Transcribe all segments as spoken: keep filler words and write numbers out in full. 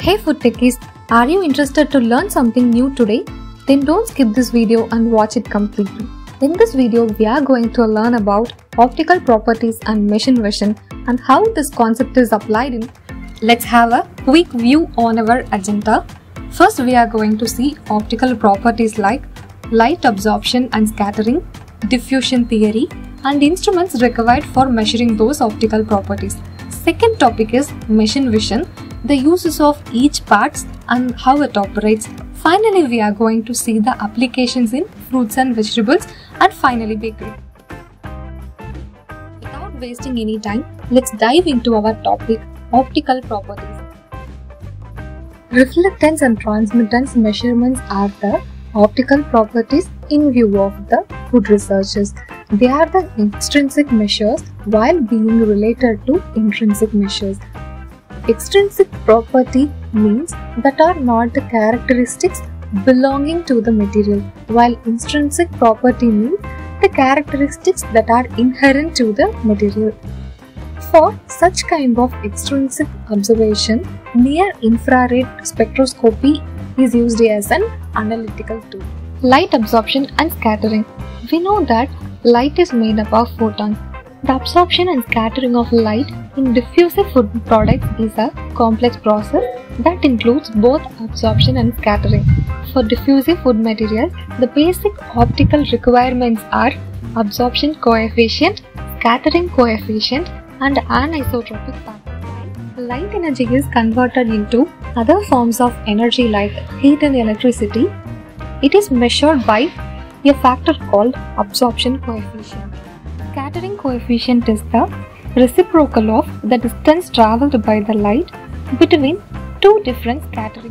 Hey food techies, are you interested to learn something new today? Then don't skip this video and watch it completely. In this video, we are going to learn about optical properties and machine vision and how this concept is applied in. Let's have a quick view on our agenda. First, we are going to see optical properties like light absorption and scattering, diffusion theory, and instruments required for measuring those optical properties. Second topic is machine vision, the uses of each parts and how it operates. Finally, we are going to see the applications in fruits and vegetables, and finally bakery. Without wasting any time, let's dive into our topic, optical properties. Reflectance and transmittance measurements are the optical properties in view of the food researchers. They are the extrinsic measures while being related to intrinsic measures. Extrinsic property means that are not the characteristics belonging to the material, while intrinsic property means the characteristics that are inherent to the material. For such kind of extrinsic observation, near-infrared spectroscopy is used as an analytical tool. Light absorption and scattering. We know that light is made up of photons. The absorption and scattering of light in diffusive food products is a complex process that includes both absorption and scattering. For diffusive food materials, the basic optical requirements are absorption coefficient, scattering coefficient, and anisotropic factor. Light energy is converted into other forms of energy like heat and electricity. It is measured by a factor called absorption coefficient. Scattering coefficient is the reciprocal of the distance travelled by the light between two different scattering.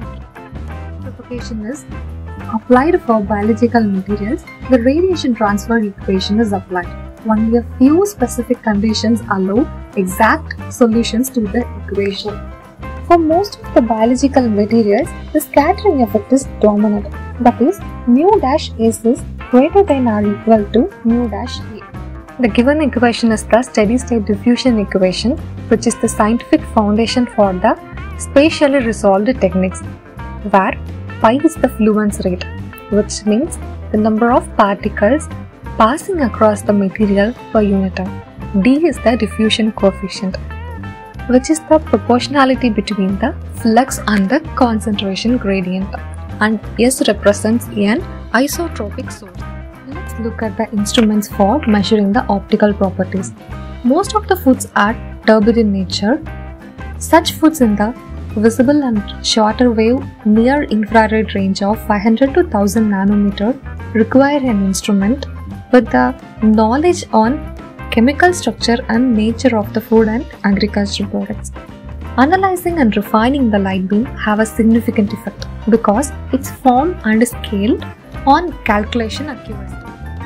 Propagation is applied for biological materials. The radiation transfer equation is applied. Only a few specific conditions allow exact solutions to the equation. For most of the biological materials, the scattering effect is dominant. That is, mu dash S is greater than or equal to mu dash A. The given equation is the steady-state diffusion equation, which is the scientific foundation for the spatially resolved techniques, where pi is the fluence rate, which means the number of particles passing across the material per unit time. D is the diffusion coefficient, which is the proportionality between the flux and the concentration gradient, and S represents an isotropic source. Let's look at the instruments for measuring the optical properties. Most of the foods are turbid in nature. Such foods in the visible and shorter wave near infrared range of five hundred to one thousand nanometer require an instrument with the knowledge on chemical structure and nature of the food and agricultural products. Analyzing and refining the light beam have a significant effect because its form and scale on calculation accuracy.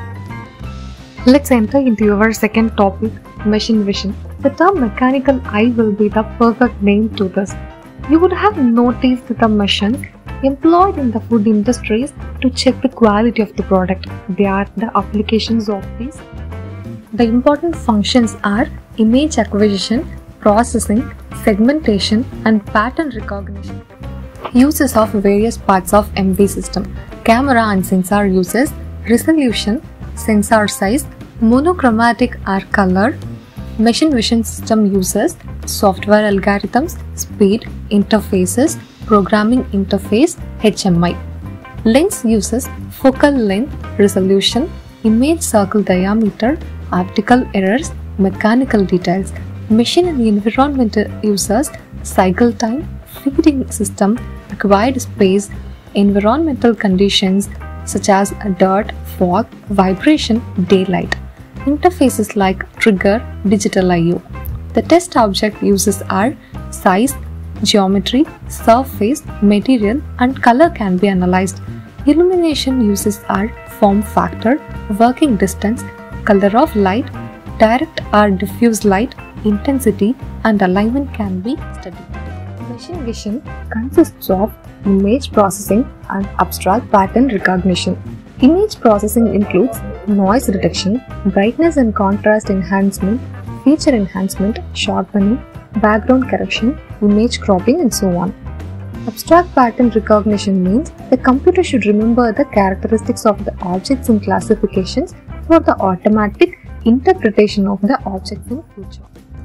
Let's enter into our second topic, machine vision. The term mechanical eye will be the perfect name to this. You would have noticed the machines employed in the food industries to check the quality of the product. They are the applications of these. The important functions are image acquisition, processing, segmentation, and pattern recognition. Uses of various parts of M V system. Camera and sensor uses resolution, sensor size, monochromatic or color. Machine vision system uses software algorithms, speed, interfaces, programming interface, H M I. Lens uses focal length, resolution, image circle diameter, optical errors, mechanical details. Machine and environment uses cycle time, feeding system, required space, environmental conditions such as dirt, fog, vibration, daylight. Interfaces like trigger, digital I O. The test object uses are size, geometry, surface, material, and color can be analyzed. Illumination uses are form factor, working distance, color of light, direct or diffuse light, intensity, and alignment can be studied. Machine vision consists of image processing and abstract pattern recognition. Image processing includes noise detection, brightness and contrast enhancement, feature enhancement, sharpening, background correction, image cropping, and so on. Abstract pattern recognition means the computer should remember the characteristics of the objects in classifications for the automatic interpretation of the objects in future.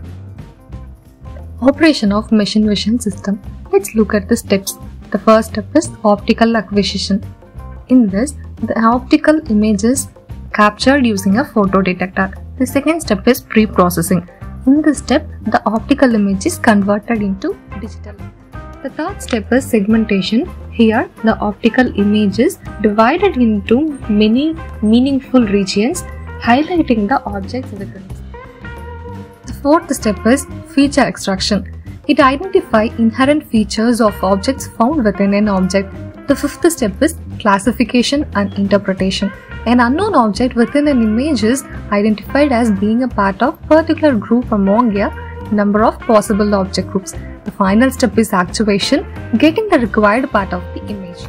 Operation of machine vision system. Let's look at the steps. The first step is optical acquisition. In this, the optical image is captured using a photodetector. The second step is pre-processing. In this step, the optical image is converted into digital. The third step is segmentation. Here, the optical image is divided into many meaningful regions, highlighting the objects within it. The fourth step is feature extraction. It identifies inherent features of objects found within an object. The fifth step is classification and interpretation. An unknown object within an image is identified as being a part of a particular group among a number of possible object groups. The final step is actuation, getting the required part of the image.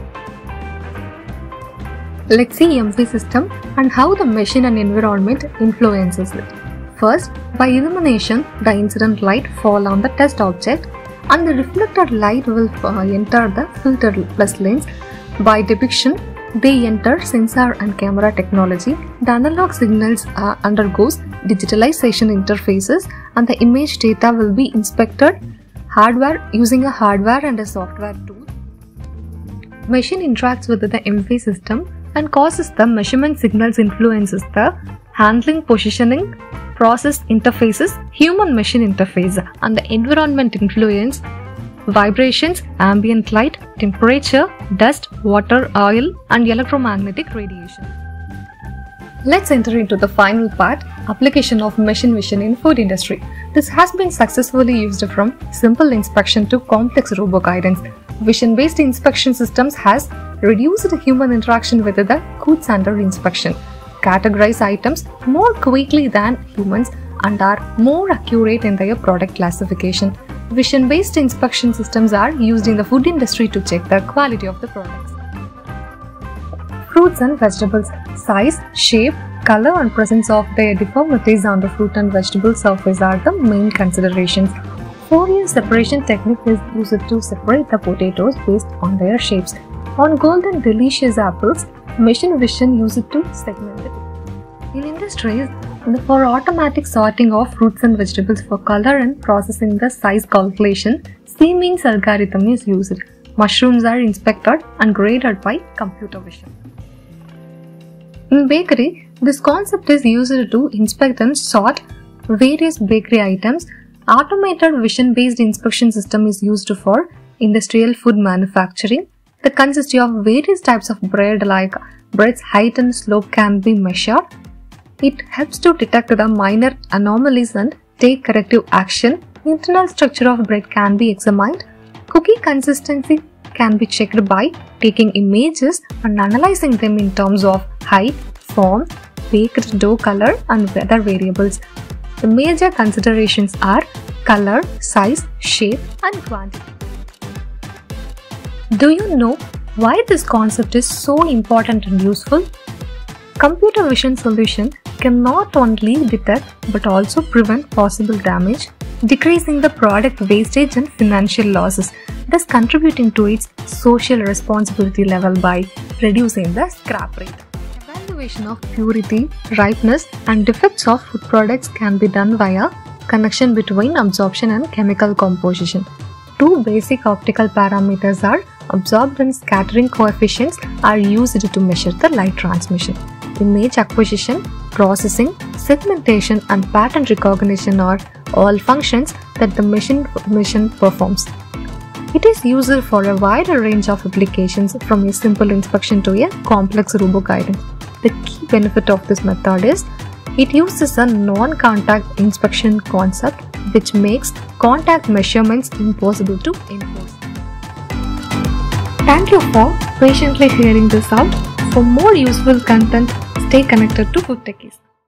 Let's see M V system and how the machine and environment influences it. First, by illumination, the incident light fall on the test object and the reflected light will uh, enter the filter plus lens. By depiction, they enter sensor and camera technology. The analog signals uh, undergoes digitalization interfaces and the image data will be inspected hardware using a hardware and a software tool. Machine interacts with the M V system and causes the measurement signals influences the handling, positioning, process interfaces, human-machine interface, and the environment influence vibrations, ambient light, temperature, dust, water, oil, and electromagnetic radiation. Let's enter into the final part, application of machine vision in food industry. This has been successfully used from simple inspection to complex robo-guidance. Vision-based inspection systems has reduced human interaction with the goods under inspection, categorize items more quickly than humans, and are more accurate in their product classification. Vision-based inspection systems are used in the food industry to check the quality of the products. Fruits and vegetables. Size, shape, color and presence of their deformities on the fruit and vegetable surface are the main considerations. Fourier separation technique is used to separate the potatoes based on their shapes. On golden delicious apples, machine vision used to segment it. In industries, for automatic sorting of fruits and vegetables for color and processing the size calculation, C-means algorithm is used. Mushrooms are inspected and graded by computer vision. In bakery, this concept is used to inspect and sort various bakery items. Automated vision-based inspection system is used for industrial food manufacturing. The consists of various types of bread, like bread's height and slope can be measured. It helps to detect the minor anomalies and take corrective action. Internal structure of bread can be examined. Cookie consistency can be checked by taking images and analyzing them in terms of height, form, baked dough color and weather variables. The major considerations are color, size, shape and quantity. Do you know why this concept is so important and useful? Computer vision solution can not only detect but also prevent possible damage, decreasing the product wastage and financial losses, thus contributing to its social responsibility level by reducing the scrap rate. Evaluation of purity, ripeness and defects of food products can be done via connection between absorption and chemical composition. Two basic optical parameters are absorbed and scattering coefficients are used to measure the light transmission. Image acquisition, processing, segmentation and pattern recognition are all functions that the machine vision performs. It is used for a wider range of applications, from a simple inspection to a complex robo-guidance. The key benefit of this method is it uses a non-contact inspection concept, which makes contact measurements impossible to enforce. Thank you for patiently hearing this out. For more useful content, stay connected to Food Techies.